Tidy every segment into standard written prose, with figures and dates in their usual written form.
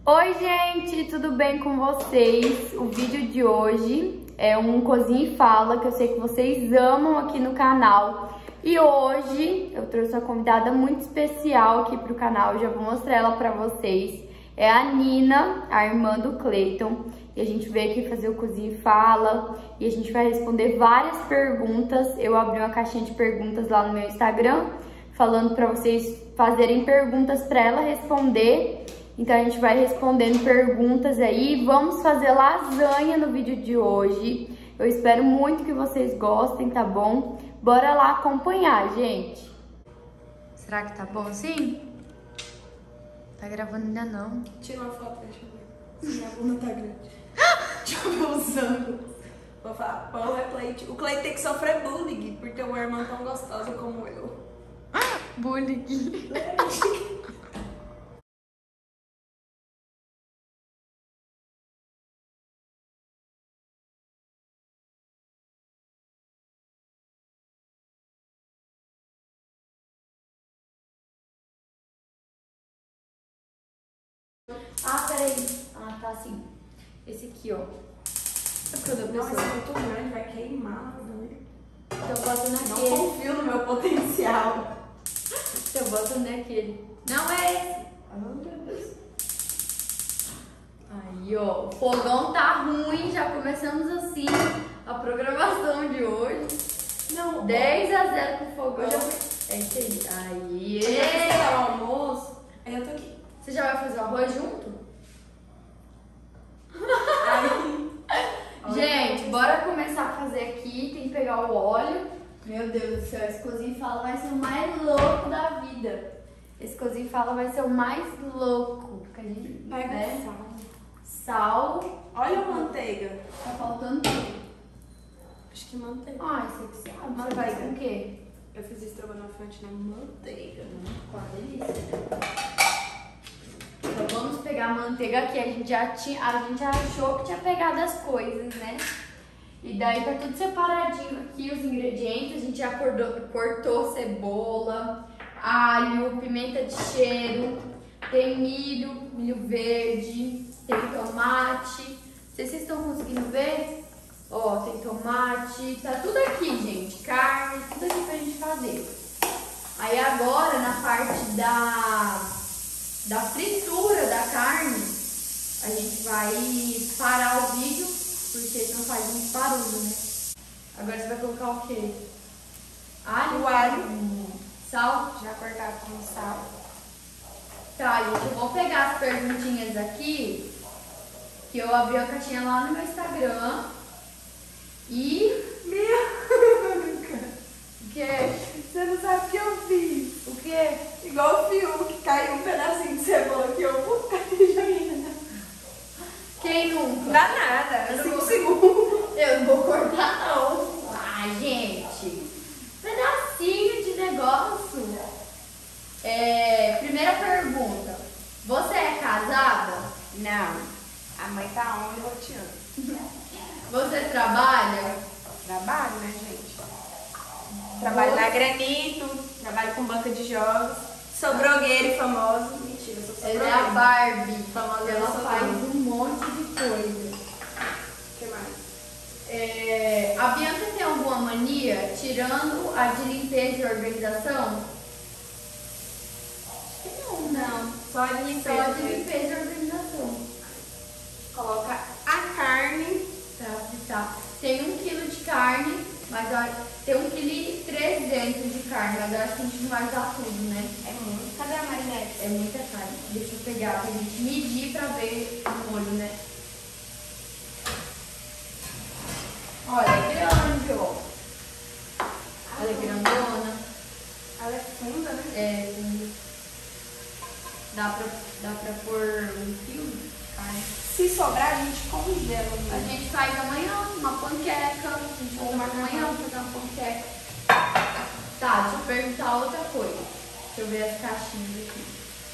Oi gente, tudo bem com vocês? O vídeo de hoje é um Cozinha e Fala, que eu sei que vocês amam aqui no canal. E hoje eu trouxe uma convidada muito especial aqui pro canal, já vou mostrar ela pra vocês. É a Nina, a irmã do Cleiton. E a gente veio aqui fazer o Cozinha e Fala e a gente vai responder várias perguntas. Eu abri uma caixinha de perguntas lá no meu Instagram, falando pra vocês fazerem perguntas pra ela responder. Então a gente vai respondendo perguntas aí. Vamos fazer lasanha no vídeo de hoje. Eu espero muito que vocês gostem, tá bom? Bora lá acompanhar, gente. Será que tá bom assim? Tá gravando ainda não. Tira uma foto, deixa eu ver. Minha bunda tá grande. Deixa eu ver os ângulos. Vou falar, pão é Cleide. O Cleide tem que sofrer bullying por ter uma irmã tão gostosa como eu. Bullying. Ah, peraí. Ah, tá assim. Esse aqui, ó. É porque eu dou Não, esse pessoa. é muito grande, vai queimar. Então eu boto Não naquele. confio no meu potencial. Então eu boto naquele. Não é esse. Oh, meu Deus. Aí, ó. O fogão tá ruim. Já começamos assim a programação de hoje. Não. 10-0 pro fogão. Eu já É isso aí. Aí. Eu já fiz o almoço. Aí eu tô aqui. Você já vai fazer o arroz junto? Aí. Gente, bora começar a fazer aqui. Tem que pegar o óleo. Meu Deus do céu, esse Cozinha e Fala vai ser o mais louco da vida. Esse Cozinha e Fala vai ser o mais louco. Que a gente, Pega né? sal. Sal. Olha a manteiga. Tá faltando tudo. Acho que manteiga. Ah, isso aqui sabe. Você Manteiga. faz com o quê? Eu fiz estrogonofe ontem na manteiga. Com a delícia. Então vamos pegar a manteiga aqui. A gente já achou que tinha pegado as coisas, né? E daí tá tudo separadinho aqui os ingredientes. A gente já cortou cebola, alho, pimenta de cheiro, tem milho verde, tem tomate. Não sei se vocês estão conseguindo ver. Ó, tem tomate, tá tudo aqui, gente. Carne, tudo aqui pra gente fazer. Aí agora, na parte da fritura da carne, a gente vai parar o vídeo, porque senão faz muito barulho, né? Agora você vai colocar o quê? Alho? O alho. Sal? Já cortado com sal. Tá, gente, eu vou pegar as perguntinhas aqui, que eu abri a caixinha lá no meu Instagram. E... O quê? Você não sabe o que eu fiz. O quê? Igual o Fiuk, que caiu um pedacinho de cebola que eu vou ficar. Quem nunca? Não dá nada, Eu não 5 vou- segundos. Eu não vou cortar, não. Ai, gente. Pedacinho de negócio. Primeira pergunta. Você é casada? Não, a mãe tá onde roteando. Você trabalha? Trabalho, né, gente? Trabalho na Granito, trabalho com banca de jogos. Sou blogueira e famosa. Mentira, eu sou Ela é a Barbie. Famosa Ela eu sou faz também. um monte de coisa. O que mais? A Bianca tem alguma mania, tirando a de limpeza e organização? Acho que não, né? Não, só de Só limpeza. a de limpeza e organização. Coloca a carne. Pra fritar. Tem 1 kg de carne, mas tem 1,3 kg de carne, mas eu acho que a gente não vai usar tudo, né? É muito. Cadê a marinete? É muita carne. Deixa eu pegar pra gente medir pra ver o molho, né? Olha, é grande, ó. Ela é grandona. Ela é funda, né? É, dá pra pôr 1 quilo de carne. Se sobrar, a gente congela. A Né? gente faz amanhã uma panqueca. A gente faz uma amanhã fazer uma panqueca. Tá, deixa eu perguntar outra coisa. Deixa eu ver as caixinhas aqui.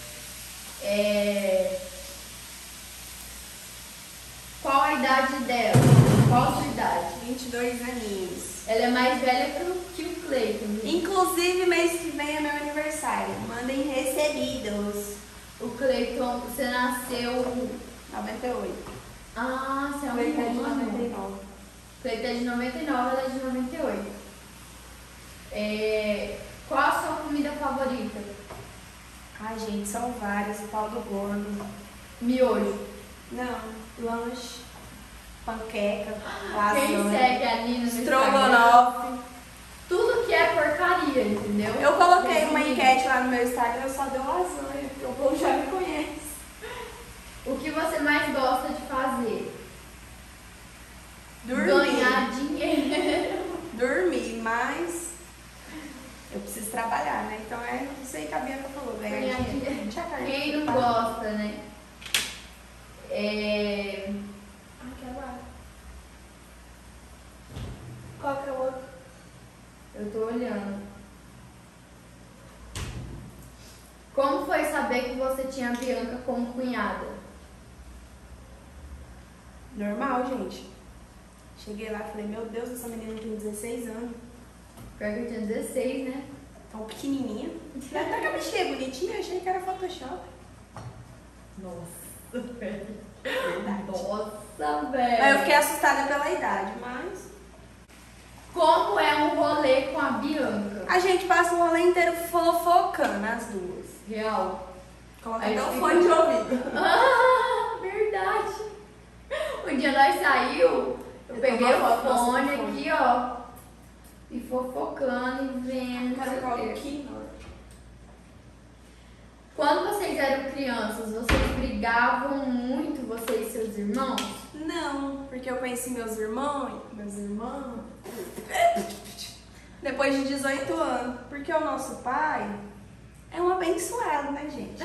Qual a idade dela? Qual a sua idade? 22 aninhos. Ela é mais velha que o Cleiton. Inclusive, mês que vem é meu aniversário. Mandem recebidos. O Cleiton, você nasceu... 98. Ah, você é um Cleiton é de irmão. 99. Cleiton é de 99, ela é de 98. Qual a sua comida favorita? Ai, gente, são várias. Pau do gordo. Miojo. Não, lanche, panqueca, Quem lasanha, segue a Nina no Instagram? estrogonofe. Tudo que é porcaria, entendeu? Eu coloquei uma Resumindo. enquete lá no meu Instagram, eu só deu lasanha, porque o povo já me conhece. O que você mais gosta de fazer? Dormir. Ganhar dinheiro. Dormir, mas eu preciso trabalhar, né? Então é isso aí que a Bianca falou, ganhar dinheiro. Quem não gosta, né? Ai, que agora. Qual que é o outro? Eu tô olhando. Como foi saber que você tinha a Bianca como cunhada? Normal, gente. Cheguei lá e falei, meu Deus, essa menina tem 16 anos. Pior que eu tinha 16, né? Tão pequenininha. Até que a bichinha é bonitinha, achei que era Photoshop. Nossa, velho. Verdade. Nossa, velho. Aí eu fiquei assustada pela idade, mas... Como é um rolê com a Bianca? A gente passa o rolê inteiro fofocando as duas. Real. Coloca Aí até o fica- fone de ouvido. Ah, verdade. Um dia nós saiu, eu peguei o uma foto fone nossa do aqui, ó. E fofocando e vendo. não sei o quê. aqui. Quando vocês eram crianças, vocês brigavam muito, você e seus irmãos? Não, porque eu conheci meus irmãos, depois de 18 anos. Porque o nosso pai é um abençoado, né, gente?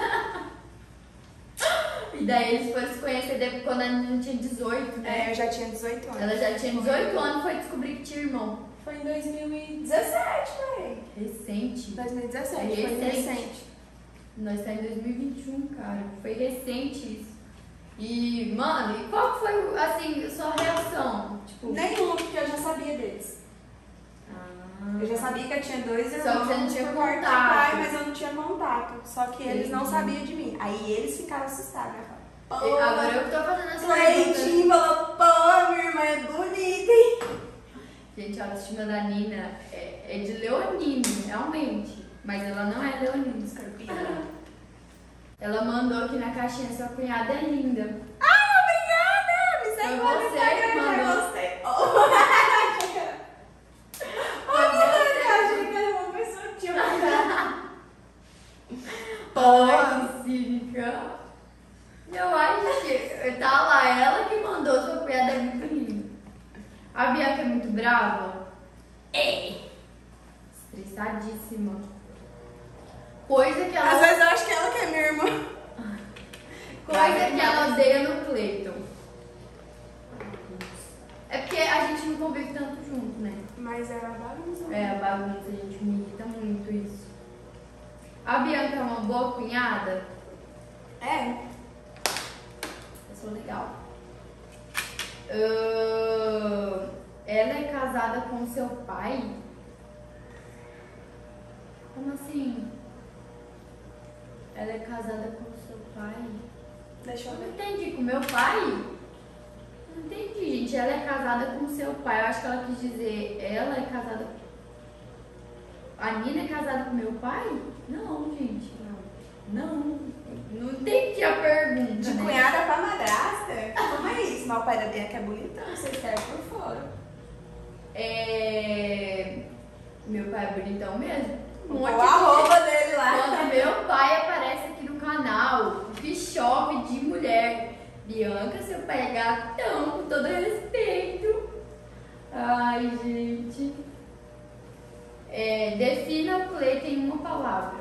E daí eles foram se conhecer depois, quando a Nina tinha 18, né? É, eu já tinha 18 anos. Ela já tinha 18 anos e foi descobrir que tinha irmão. Foi em 2017, velho. Recente. 2017, É foi recente. recente. Nós estamos em 2021, cara. Foi recente isso. E, mano, e qual que foi, assim, a sua reação? Tipo, Nenhuma, porque eu já sabia deles. Eu já sabia que eu tinha dois irmãos. Só que você não tinha por parte de contato. pai, mas eu não tinha contato. Só que eles não Entendi. sabiam de mim. Aí eles ficaram assustados, né? Pô, Agora eu que tô fazendo as perguntas. Cleitinho falou, pô, minha irmã é bonita, hein? Gente, a autoestima da Nina é de leonino, realmente. Mas ela não é leonino, escorpiana. Ela mandou aqui na caixinha, sua cunhada é linda. Ah, obrigada! Me segue Foi lá no você Instagram, que já mandou. gostei. Foi você. Eu achei que era uma pessoa que tinha mandado. Ai, que cínica. Eu acho que tá lá, ela que mandou, sua cunhada é muito linda. A Bianca é muito brava? É. Estressadíssima. Coisa que Às ela, vezes eu acho que ela que é minha irmã. coisa que ela odeia no Cleiton. É porque a gente não convive tanto junto, né? Mas era bagunça. É, a bagunça, a gente me irrita muito isso. A Bianca é uma boa cunhada? É. Eu sou legal. Ela é casada com seu pai? Como assim? Ela é casada com seu pai? Deixa eu Eu não ver. entendi. Com meu pai? Não entendi, gente. Ela é casada com seu pai. Eu acho que ela quis dizer, ela é casada... A Nina é casada com meu pai? Não, gente. Não. Não entendi a pergunta, De né? cunhada pra madrasta? Como é isso? Mas o pai da Bianca é bonitão, você serve por fora. Meu pai é bonitão mesmo. Um O monte de arroba dele lá. Quando meu pai aparece aqui no canal, o que chove de mulher. Bianca, seu pai é gatão, com todo respeito. Ai, gente. Defina o Cleiton em uma palavra.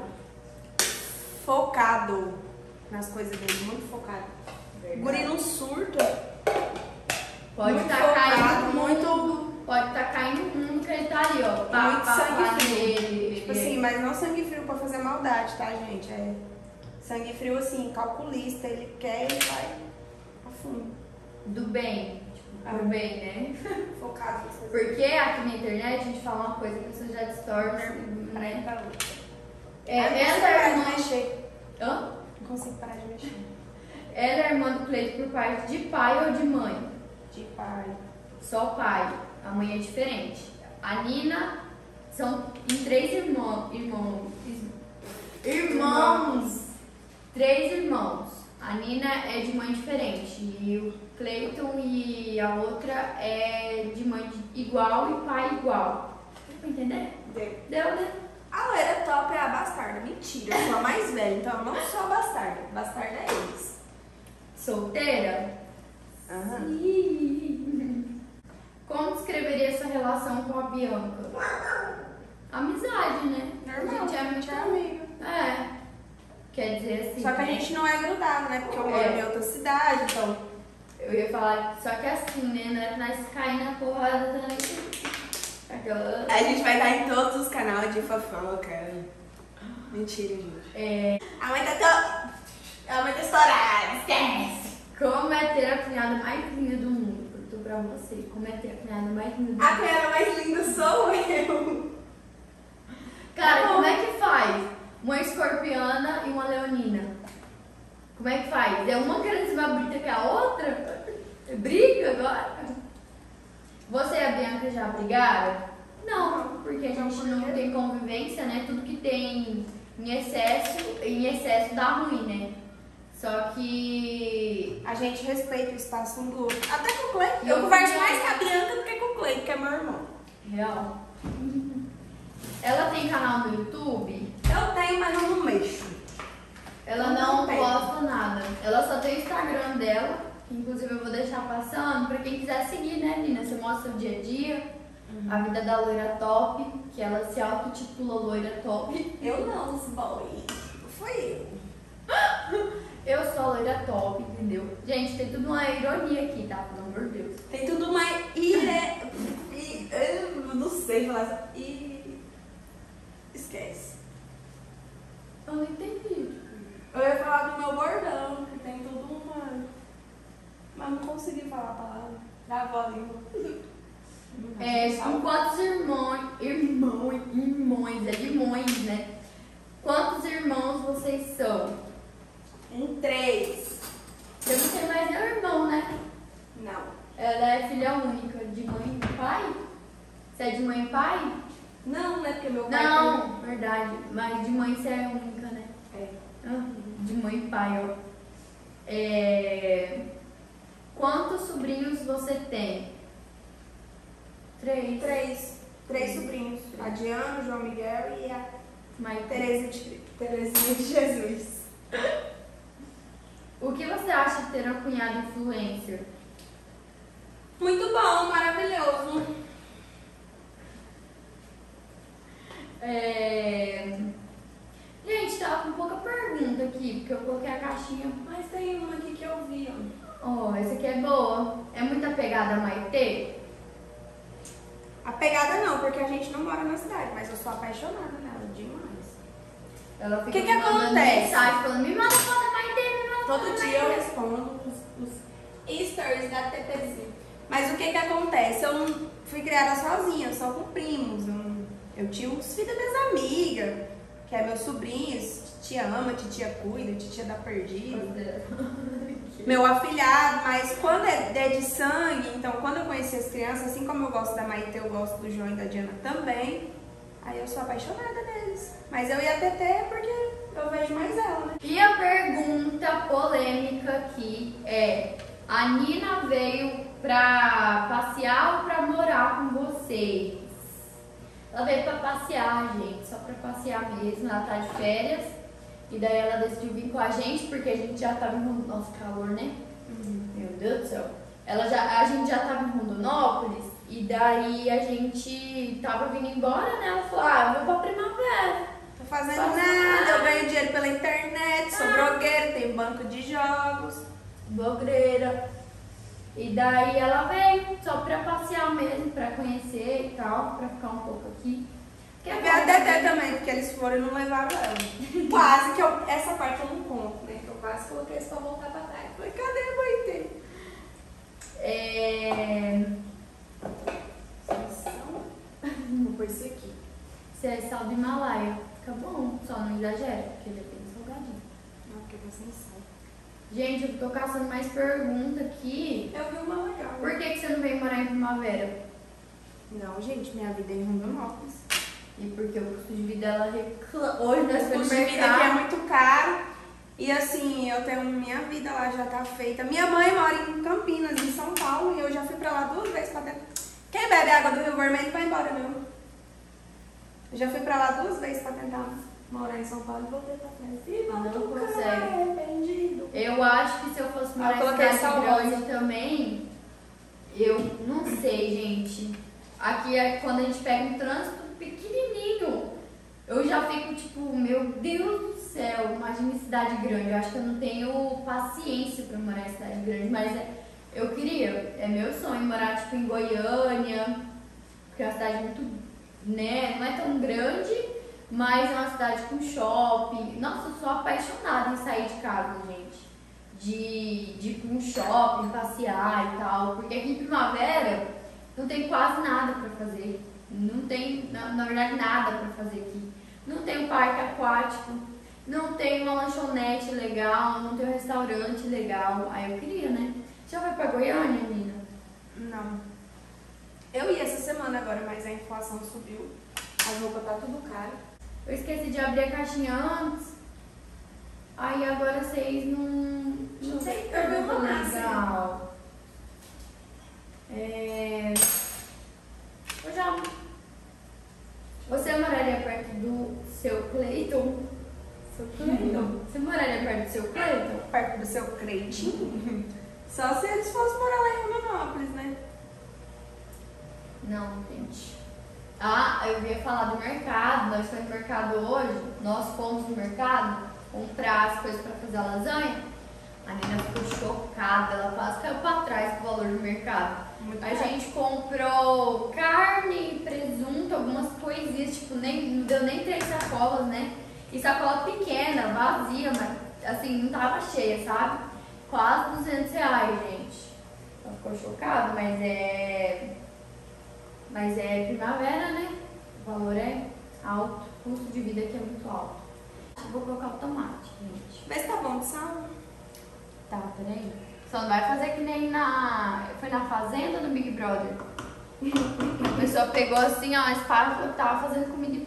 Focado nas coisas dele, muito focado. Guri não surta. Pode muito estar focado, caindo muito. Pode estar caindo o mundo que ele tá ali, ó. Pá, Muito pá, sangue pá frio. nele. Tipo assim, mas não sangue frio pra fazer maldade, tá, gente? É sangue frio assim, calculista. Ele quer e vai a fundo. Do bem. Tipo, do bem, né? Focado nas coisas. Porque aqui na internet a gente fala uma coisa que a pessoa já distorce, né? Pra outra. Essa é irmã... mexer. Hã? Não consigo parar de mexer. Ela é irmã do Cleito por parte de pai ou de mãe? De pai. Só pai. A mãe é diferente. A Nina são em 3 irmãos. 3 irmãos. A Nina é de mãe diferente. E o Cleiton e a outra é de mãe igual e pai igual. Deu pra entender? Deu, né? A loira top é a bastarda. Mentira, eu sou a mais velha, então eu não sou a bastarda. Bastarda é eles. Solteira? Aham. Ih. Como descreveria essa relação com a Bianca? Amizade, né? Normal, A gente é muito amigo. É. Quer dizer assim. Só que a gente não é grudado, né? Porque eu moro em outra cidade, então. Eu ia falar, só que assim, né? Não é pra nós cair na porrada também. Aquela. A gente vai estar em todos os canais de fofoca. Mentira, gente. A mãe tá estourada, esquece. Como é ter a cunhada mais linda do mundo? Perguntou pra você. Como é ter a cunhada mais linda do mundo? A cunhada mais linda sou eu. Cara, como é que faz? Uma escorpiana e uma leonina. Como é que faz? É uma querendo se mais bonita que a outra? Briga agora? Você e a Bianca já brigaram? Não, porque a gente não tem convivência, né? Tudo que tem em excesso dá ruim, né? Só que A gente respeita o espaço um do outro. Até com o Cleiton. Eu Eu converso concordo. mais com a Bianca do que com o Cleiton, que é meu irmão. real. Ela tem canal no YouTube? Eu tenho, mas não mexo. Ela Eu não não tenho. posta nada. Ela só tem o Instagram dela, que inclusive eu vou deixar passando pra quem quiser seguir, né, Nina? Você mostra o dia a dia, a vida da loira top, que ela se auto-titula loira top. Eu não, os boy. Foi eu. Eu sou a loira top, entendeu? Gente, tem tudo uma ironia aqui, tá? Pelo amor de Deus. Tem tudo mais. Eu não sei falar essa. Esquece. Eu não entendi. Eu ia falar do meu bordão, que tem tudo uma. Mas não consegui falar a palavra. Travou a língua. Com quantos irmãos, né? Quantos irmãos vocês são? Em 3. Você não tem mais nenhum irmão, né? Não. Ela é filha única, de mãe e pai? Você é de mãe e pai? Não, né? Porque meu pai. Não, verdade. Mas de mãe você é única, né? É. De mãe e pai, ó. Quantos sobrinhos você tem? 3. 3 sobrinhos. A Diana, o João Miguel e a Mas, Terezinha de Jesus. o que você acha de ter uma cunhada influencer? Muito bom, maravilhoso. Gente, tava com pouca pergunta aqui, porque eu coloquei a caixinha. Mas tem uma aqui que eu vi, ó. Ó, essa aqui é boa. É muito apegada a Maitê? Apegada não, porque a gente não mora na cidade, mas eu sou apaixonada nela demais. Ela fica Que me mandando acontece? mensagem falando, me manda foto da Maitê, me manda foto Todo da dia eu Maitê. respondo os stories da TTZ. Mas o que acontece? Eu não fui criada sozinha, só com primos. Eu tinha os filhos das minhas amigas, que é meus sobrinhos. Titia ama, titia cuida, titia dá perdido. Meu afilhado, mas quando é de sangue, então quando eu conheci as crianças, assim como eu gosto da Maite, eu gosto do João e da Diana também. Aí eu sou apaixonada neles. Mas eu ia TT porque eu vejo mais ela, né? E a pergunta polêmica aqui é: a Nina veio pra passear ou pra morar com vocês? Ela veio pra passear, gente, só pra passear mesmo. Ela tá de férias. E daí ela decidiu vir com a gente, porque a gente já tava em nosso calor, né? Meu Deus do céu. A gente já tava em Rondonópolis, e daí a gente tava vindo embora, né? Ela falou, eu vou pra primavera. Tô fazendo nada, eu ganho dinheiro pela internet, sou blogueira, tenho banco de jogos. Blogueira. E daí ela veio só pra passear mesmo, pra conhecer e tal, pra ficar um pouco aqui. Quer ver a Dedé também, porque eles foram e não levaram ela. Quase que essa parte eu não conto, né? Que eu quase coloquei isso pra voltar pra trás. Falei, cadê a Maite? Vou pôr isso aqui. Você é sal do Himalaia. Fica bom, só não exagera, porque ele é bem salgadinho. Não, porque eu vou sem sal. Gente, eu tô caçando mais pergunta aqui. Eu vi uma legal. Por que você não veio morar em Primavera? Não, gente, minha vida é em Rondonópolis. E porque o custo de vida, ela reclama. Hoje nós O fomos custo no de vida aqui é mercado. muito caro. E assim, eu tenho minha vida lá, já tá feita. Minha mãe mora em Campinas, em São Paulo, e eu já fui pra lá 2 vezes pra tentar. Quem bebe água do Rio Vermelho vai embora, meu. Eu já fui pra lá 2 vezes pra tentar morar em São Paulo e voltei pra trás. E Não voltou consegue. arrependido. Eu acho que se eu fosse morar Eu em coloquei cidade salmão. grande também, eu não sei, gente. Aqui é quando a gente pega um trânsito pequenininho, eu já fico tipo, meu Deus do céu, imagina em cidade grande. Eu acho que eu não tenho paciência pra morar em cidade grande, mas eu queria, é meu sonho morar tipo em Goiânia, porque é uma cidade muito, né, não é tão grande, mas é uma cidade com shopping. Nossa, eu sou apaixonada em sair de casa, gente. De ir pra um shopping, passear e tal. Porque aqui em Primavera não tem quase nada pra fazer. Não tem, na verdade, nada pra fazer aqui. Não tem um parque aquático, não tem uma lanchonete legal, não tem um restaurante legal. Aí eu queria, né? Já vai pra Goiânia, Nina? Não. Eu ia essa semana agora, mas a inflação subiu. As roupas tá tudo caro. Eu esqueci de abrir a caixinha antes. Aí agora vocês não sei Eu vi uma pergunta massa. legal. Eu já. Você moraria perto do seu Cleiton? Seu Cleiton? Você moraria perto do seu Cleiton? Perto do seu Cleitinho? Só se eles fossem morar lá em Rondonópolis, né? Não, gente. Ah, eu ia falar do mercado. Nós fomos no mercado hoje. Nós fomos no mercado comprar as coisas para fazer a lasanha. A Nina ficou chocada. Ela quase caiu para trás com o valor do mercado. Muito A caro. gente comprou carne, presunto, algumas coisinhas. Tipo, não deu nem 3 sacolas, né? E sacola pequena, vazia, mas assim, não tava cheia, sabe? Quase R$200, gente. Ela ficou chocada, mas é primavera, né? O valor é alto, o custo de vida aqui é muito alto. Eu vou colocar o tomate, gente. Vê se tá bom de sal. Tá, peraí. Só não vai fazer que nem foi na Fazenda ou no Big Brother. A pessoa pegou assim, ó, a espátula e tava fazendo comida.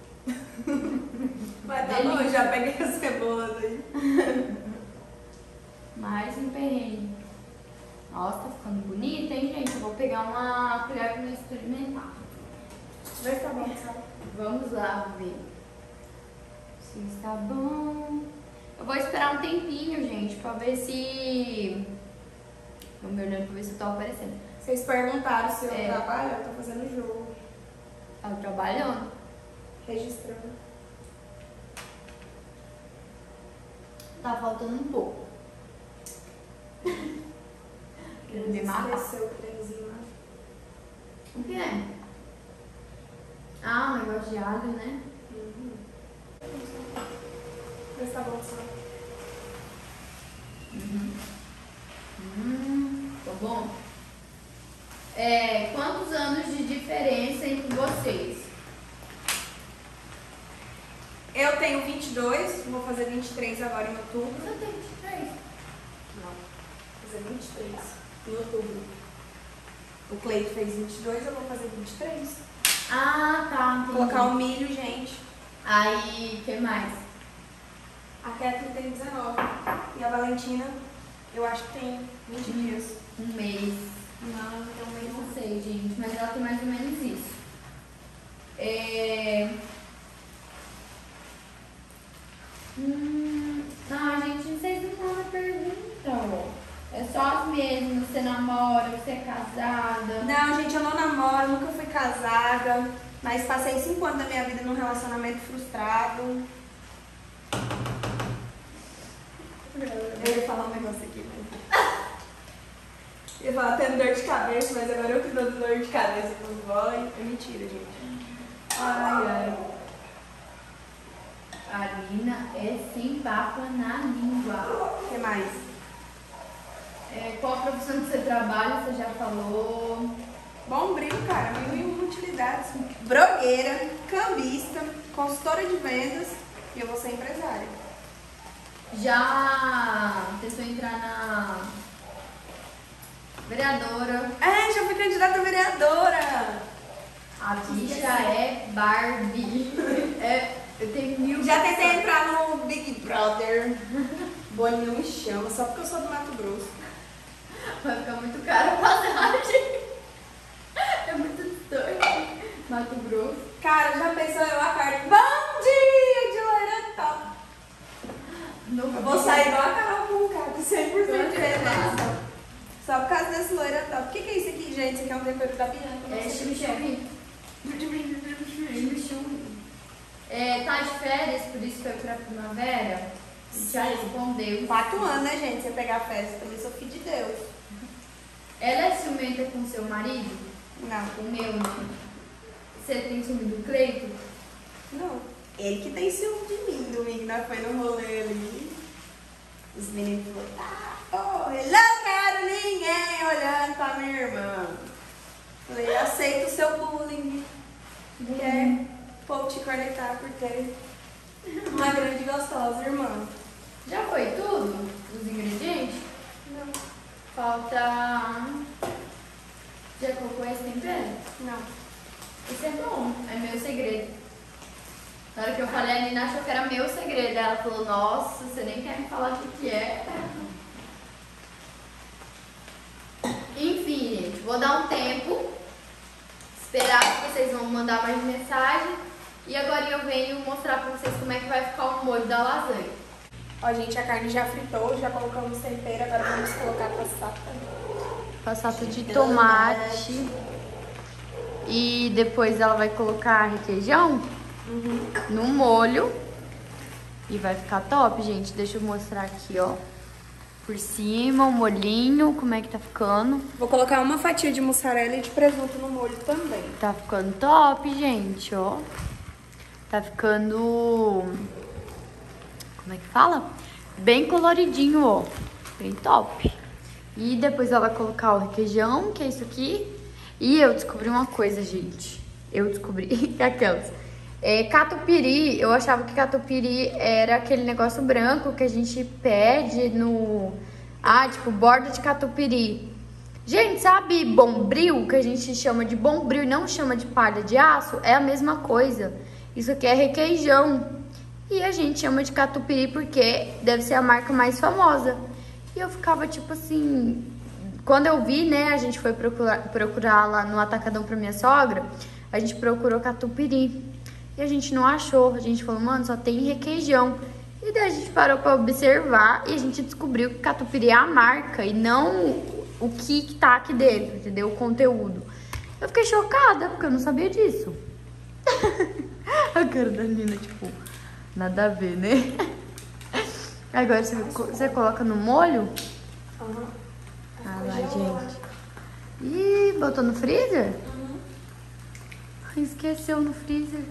Vai tá bom, já peguei as cebolas aí. Mais um perrengue. Nossa, tá ficando bonita, hein, gente? Eu vou pegar uma colher pra eu experimentar. Vê se tá bom de sal. Vamos lá ver se está bom. Eu vou esperar um tempinho, gente, pra ver se... Vou me olhando pra ver se eu tô aparecendo. Vocês perguntaram se eu É. trabalho, eu tô fazendo jogo. Tá trabalhando? Registrando. Tá faltando um pouco. Querendo me matar? Esqueceu o trenzinho lá. O que é? Ah, um negócio de alho, né? Vê se tá bom de sal. Tá bom? Quantos anos de diferença entre vocês? Eu tenho 22, vou fazer 23 agora em outubro. Você tem 23? Não, vou fazer 23 em outubro. O Cleito fez 22, eu vou fazer 23. Ah, tá. Entendi. Colocar o milho, gente. Aí, o que mais? A Kathleen tem 19. E a Valentina, eu acho que tem 20 dias. Um mês. Não, então Eu mesmo. não sei, gente, mas ela tem mais ou menos isso. Gente, vocês não mandam pergunta. É só as mesmas. Você namora, você é casada. Não, gente, eu não namoro, nunca fui casada. Mas passei 5 anos da minha vida num relacionamento frustrado. Eu ia falar um negócio aqui, mas... Eu ia falar tendo dor de cabeça, mas agora eu que dou dor de cabeça pros boys. É mentira, gente. Ai, ai. A Nina é sem papo na língua. O que mais? Qual a profissão que você trabalha? Você já falou. Bombril, cara, mil utilidades. Blogueira, cambista, consultora de vendas e eu vou ser empresária. Já tentou entrar na vereadora. É, já fui candidata a vereadora. A bicha é Barbie. Eu tenho 1000. Já tentei entrar no Big Brother. Boninho não me chama, só porque eu sou do Mato Grosso. Vai ficar muito caro a passagem. É muito distante. Mato Grosso. Cara, já pensou eu a Carla? Bom dia, de loira top. Eu vou sair igual a Carol com um cara, 100% de beleza. Só por causa desse loira top. O que é isso aqui, gente? Isso aqui é um tempero da Bianca. É chimichurri. Tá de férias, por isso foi pra primavera? Já respondeu. 4 anos, né, gente? Você pegar férias, também sou filho de Deus. Ela é ciumenta com seu marido? Não. O meu, não. Você tem ciúme do Cleito? Não. Ele que tem ciúme de mim, domingo nós foi no rolê ali. Os meninos falaram, eu não quero ninguém olhando pra minha irmã. Falei, aceito o seu bullying. Quer o povo te cornetar por ter uma grande e gostosa irmã. Já foi tudo? Os ingredientes? Não. Falta... Já colocou esse tempero? Não. Esse é bom, é meu segredo. Na hora que eu falei, a Nina achou que era meu segredo. Ela falou, nossa, você nem quer me falar o que é. Enfim, gente, vou dar um tempo. Esperar que vocês vão mandar mais mensagem. E agora eu venho mostrar pra vocês como é que vai ficar o molho da lasanha. Ó, gente, a carne já fritou, já colocamos tempero, agora vamos colocar passata. Passata de tomate. E depois ela vai colocar requeijão no molho. E vai ficar top, gente. Deixa eu mostrar aqui, ó. Por cima, o molhinho, como é que tá ficando. Vou colocar uma fatia de mussarela e de presunto no molho também. Tá ficando top, gente, ó. Tá ficando... Como é que fala? Bem coloridinho, ó. Bem top. E depois ela vai colocar o requeijão, que é isso aqui. E eu descobri uma coisa, gente. Eu descobri aquelas. Catupiry, eu achava que catupiry era aquele negócio branco que a gente pede no... tipo, borda de catupiry. Gente, sabe bombril, que a gente chama de bombril e não chama de palha de aço? É a mesma coisa. Isso aqui é requeijão. E a gente chama de catupiry porque deve ser a marca mais famosa. E eu ficava tipo assim... Quando eu vi, né, a gente foi procurar lá no Atacadão pra minha sogra. A gente procurou catupiry. E a gente não achou. A gente falou, mano, só tem requeijão. E daí a gente parou pra observar e a gente descobriu que catupiry é a marca e não o que tá aqui dentro, entendeu? O conteúdo. Eu fiquei chocada, porque eu não sabia disso. A cara da Nina, tipo, nada a ver, né? Agora você coloca no molho. Ah lá, gente. Ih, botou no freezer? Esqueceu no freezer.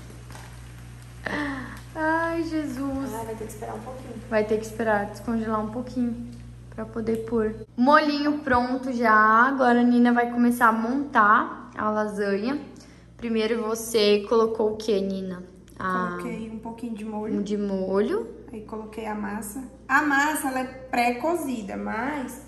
Ai, Jesus. Vai ter que esperar um pouquinho. Vai ter que esperar descongelar um pouquinho pra poder pôr. Molinho pronto já. Agora a Nina vai começar a montar a lasanha. Primeiro você colocou o que, Nina? Coloquei um pouquinho de molho. De molho. Aí coloquei a massa. A massa, ela é pré-cozida, mas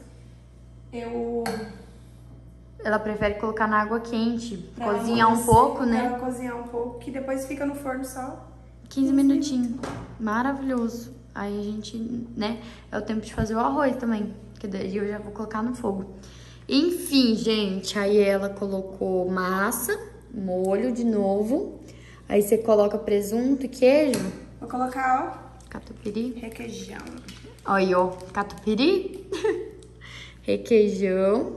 ela prefere colocar na água quente. Cozinhar um pouco, né? Ela cozinhar um pouco, que depois fica no forno só 15 minutinhos. Maravilhoso. Aí a gente, né? É o tempo de fazer o arroz também. Que daí eu já vou colocar no fogo. Enfim, gente. Aí ela colocou massa, molho de novo. Aí você coloca presunto e queijo. Vou colocar, ó, catupiry. Requeijão. Olha, ó. Catupiry. Requeijão.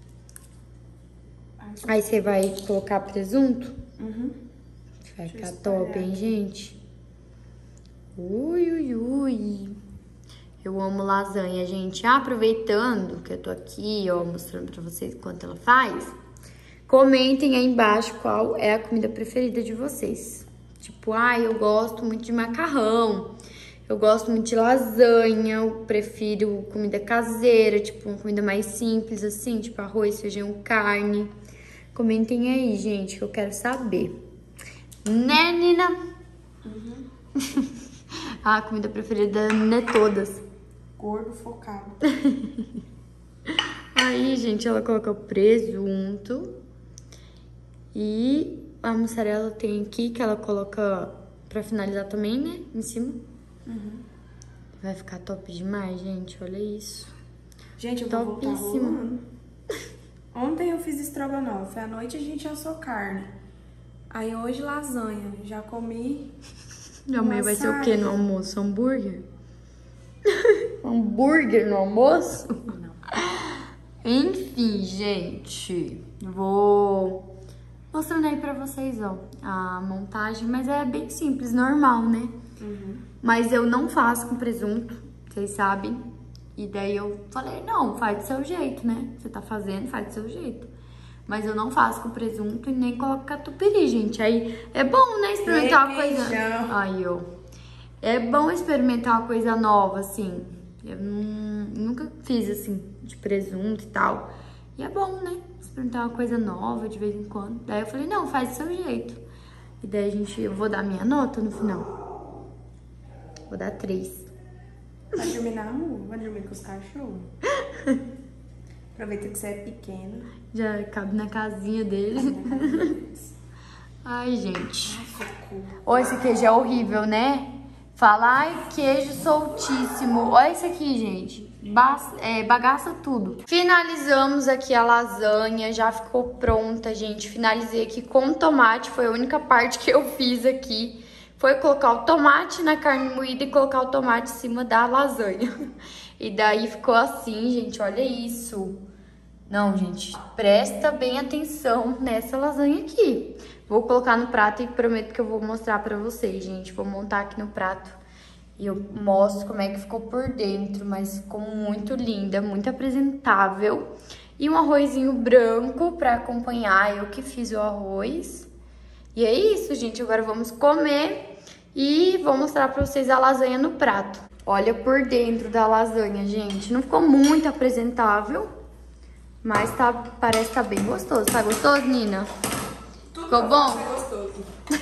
Aí você vai colocar presunto. Vai ficar top, hein, gente? Ui, ui, ui. Eu amo lasanha, gente. Aproveitando que eu tô aqui, ó, mostrando pra vocês quanto ela faz. Comentem aí embaixo qual é a comida preferida de vocês. Tipo, eu gosto muito de macarrão. Eu gosto muito de lasanha. Eu prefiro comida caseira, tipo, uma comida mais simples, assim, tipo arroz, feijão, carne. Comentem aí, gente, que eu quero saber. Né, Nina? A comida preferida da Nina é todas. Gordo focado. Aí, gente, ela coloca o presunto. E a mussarela tem aqui, que ela coloca pra finalizar também, né? Em cima. Vai ficar top demais, gente. Olha isso. Gente, eu vou voltar rolando. Ontem eu fiz estrogonofe. À noite a gente assou carne. Aí hoje lasanha. Já comi. Amanhã vai ser o quê no almoço? Hambúrguer? Hambúrguer no almoço? Não. Enfim, gente. Vou mostrando aí pra vocês, ó, a montagem. Mas é bem simples, normal, né? Mas eu não faço com presunto, vocês sabem. E daí eu falei, não, faz do seu jeito, né? Você tá fazendo, faz do seu jeito. Mas eu não faço com presunto e nem coloco catupiry, gente. Aí é bom, né, experimentar uma coisa... Aí, ó. É bom experimentar uma coisa nova, assim. Eu nunca fiz, assim, de presunto e tal. E é bom, né? Experimentar uma coisa nova de vez em quando. Daí eu falei, não, faz do seu jeito. E daí eu vou dar minha nota no final. Vou dar 3. Vai dormir na rua? Vai dormir com os cachorros? Aproveita que você é pequena. Já cabe na casinha deles. Ai, gente. Olha, esse queijo é horrível, né? Fala, ai, queijo soltíssimo. Olha isso aqui, gente. Bagaça tudo. Finalizamos aqui a lasanha. Já ficou pronta, gente. Finalizei aqui com tomate. Foi a única parte que eu fiz aqui. Foi colocar o tomate na carne moída e colocar o tomate em cima da lasanha. E daí ficou assim, gente. Olha isso. Não, gente, presta bem atenção nessa lasanha aqui. Vou colocar no prato e prometo que eu vou mostrar pra vocês, gente. Vou montar aqui no prato e eu mostro como é que ficou por dentro. Mas ficou muito linda, muito apresentável. E um arrozinho branco pra acompanhar. Eu que fiz o arroz. E é isso, gente. Agora vamos comer e vou mostrar pra vocês a lasanha no prato. Olha por dentro da lasanha, gente. Não ficou muito apresentável, mas parece que tá bem gostoso. Tá gostoso, Nina? Ficou bom? Gostoso.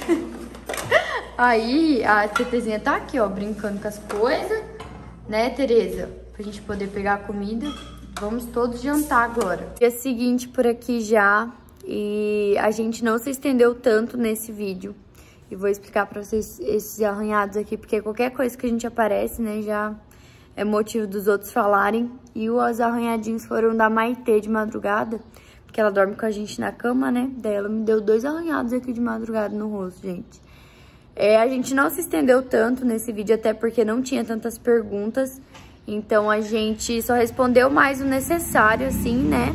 Aí, a Tetezinha tá aqui, ó, brincando com as coisas. Né, Tereza? Pra gente poder pegar a comida. Vamos todos jantar agora. Dia seguinte por aqui já. E a gente não se estendeu tanto nesse vídeo. E vou explicar pra vocês esses arranhados aqui, porque qualquer coisa que a gente aparece, né, já é motivo dos outros falarem. E os arranhadinhos foram da Maitê de madrugada, porque ela dorme com a gente na cama, né? Daí ela me deu 2 arranhados aqui de madrugada no rosto, gente. A gente não se estendeu tanto nesse vídeo, até porque não tinha tantas perguntas. Então a gente só respondeu mais o necessário, assim, né?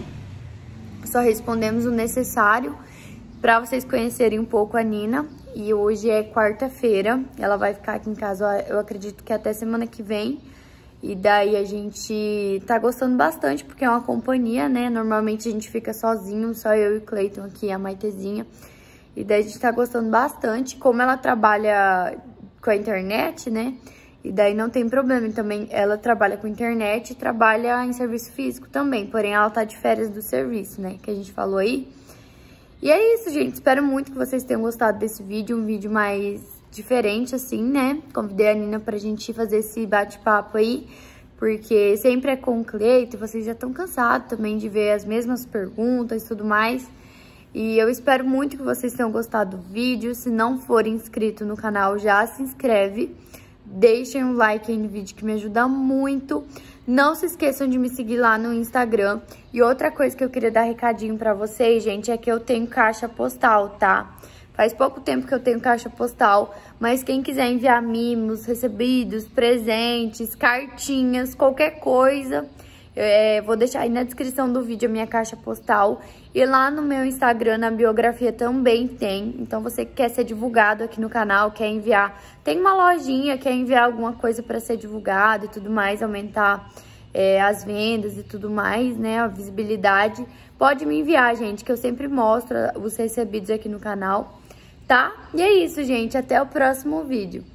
Só respondemos o necessário pra vocês conhecerem um pouco a Nina. E hoje é quarta-feira, ela vai ficar aqui em casa, eu acredito que até semana que vem. E daí a gente tá gostando bastante, porque é uma companhia, né? Normalmente a gente fica sozinho, só eu e o Cleiton aqui, a Maitezinha. E daí a gente tá gostando bastante. Como ela trabalha com a internet, né? E daí não tem problema também. Ela trabalha com internet e trabalha em serviço físico também. Porém, ela tá de férias do serviço, né? Que a gente falou aí. E é isso, gente. Espero muito que vocês tenham gostado desse vídeo. Um vídeo mais diferente, assim, né? Convidei a Nina pra gente fazer esse bate-papo aí. Porque sempre é com o Cleiton. Vocês já estão cansados também de ver as mesmas perguntas e tudo mais. E eu espero muito que vocês tenham gostado do vídeo. Se não for inscrito no canal, já se inscreve. Deixem um like aí no vídeo que me ajuda muito. Não se esqueçam de me seguir lá no Instagram. E outra coisa que eu queria dar recadinho pra vocês, gente, é que eu tenho caixa postal, tá? Faz pouco tempo que eu tenho caixa postal, mas quem quiser enviar mimos, recebidos, presentes, cartinhas, qualquer coisa, vou deixar aí na descrição do vídeo a minha caixa postal. E lá no meu Instagram, na biografia, também tem. Então, você que quer ser divulgado aqui no canal, quer enviar... Tem uma lojinha, quer enviar alguma coisa para ser divulgado e tudo mais, aumentar as vendas e tudo mais, né? A visibilidade. Pode me enviar, gente, que eu sempre mostro os recebidos aqui no canal, tá? E é isso, gente. Até o próximo vídeo.